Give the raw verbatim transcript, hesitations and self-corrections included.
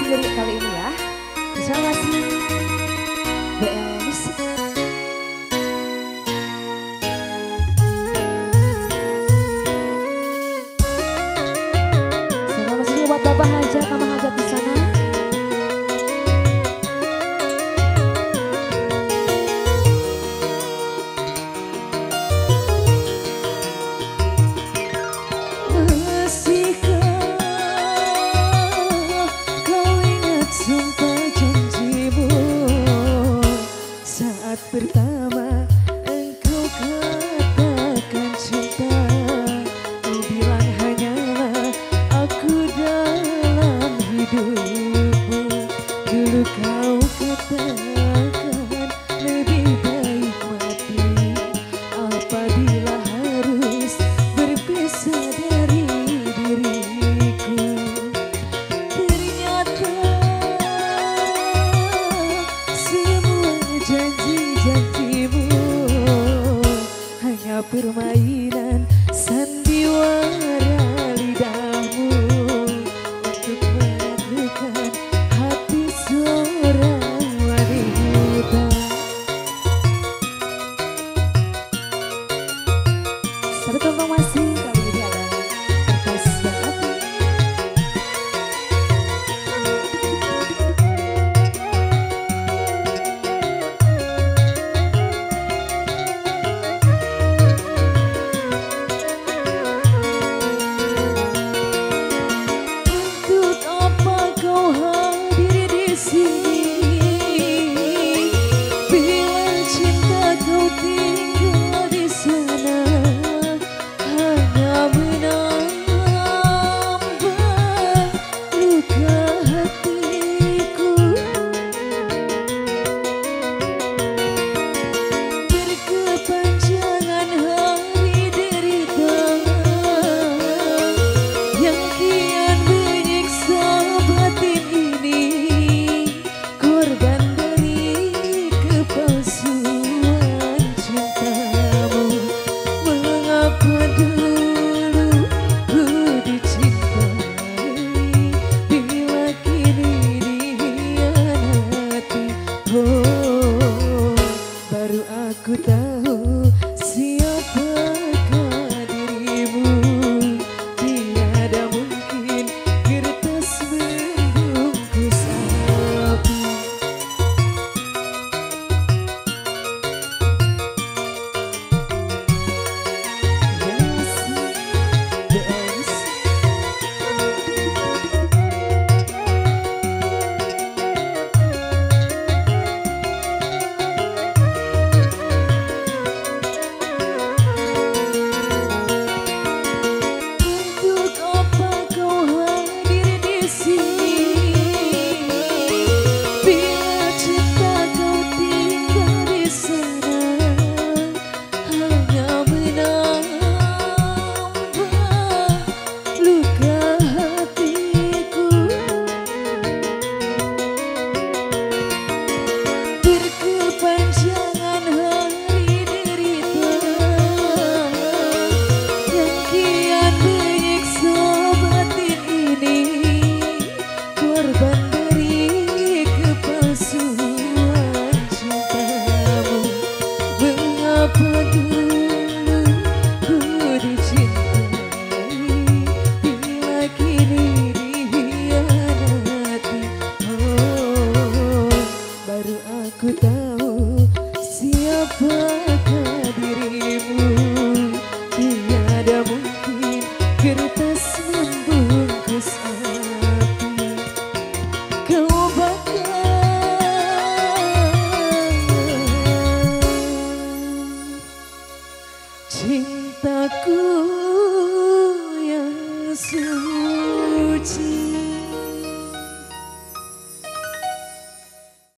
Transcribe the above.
lirik kali ini ya. Terima kasih B L Musik. Terima kasih buat Bapak Hajat, Mama Hajat di sana. Pertama engkau katakan cinta, kau bilang hanyalah aku dalam hidupmu. Dulu kau katakan lebih baik mati apabila harus berpisah dari diriku. Ternyata semua janji-janjimu hanya permainan sandiwara lidahmu untuk menaklukkan hati seorang wanita. Satu konfirmasi kali ini ada kertas dan api. Aku tahu siapakah dirimu, tiada mungkin kertas membungkus api. Aku tahu siapakah dirimu, tiada mungkin kertas membungkus api. Kau bakar cintaku yang suci.